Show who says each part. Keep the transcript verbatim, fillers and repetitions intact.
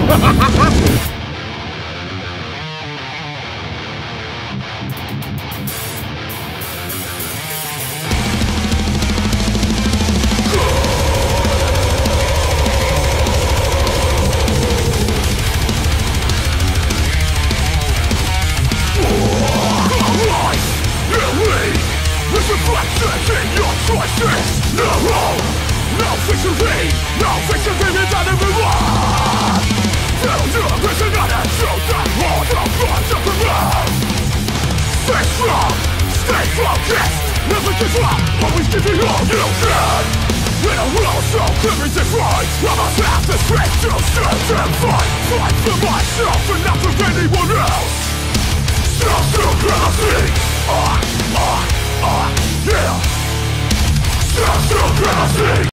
Speaker 1: Reflections in your choices. No hope, no victory, no victory is not even one. Failure is another truth that holds the blood of the world. Stay strong, stay focused, never give up, always give it all you can. In a world so clearly defined, I must have the strength to stand and fight. Fight for myself and not for anyone else. Self supremacy, ah, ah, ah, yeah. Self supremacy.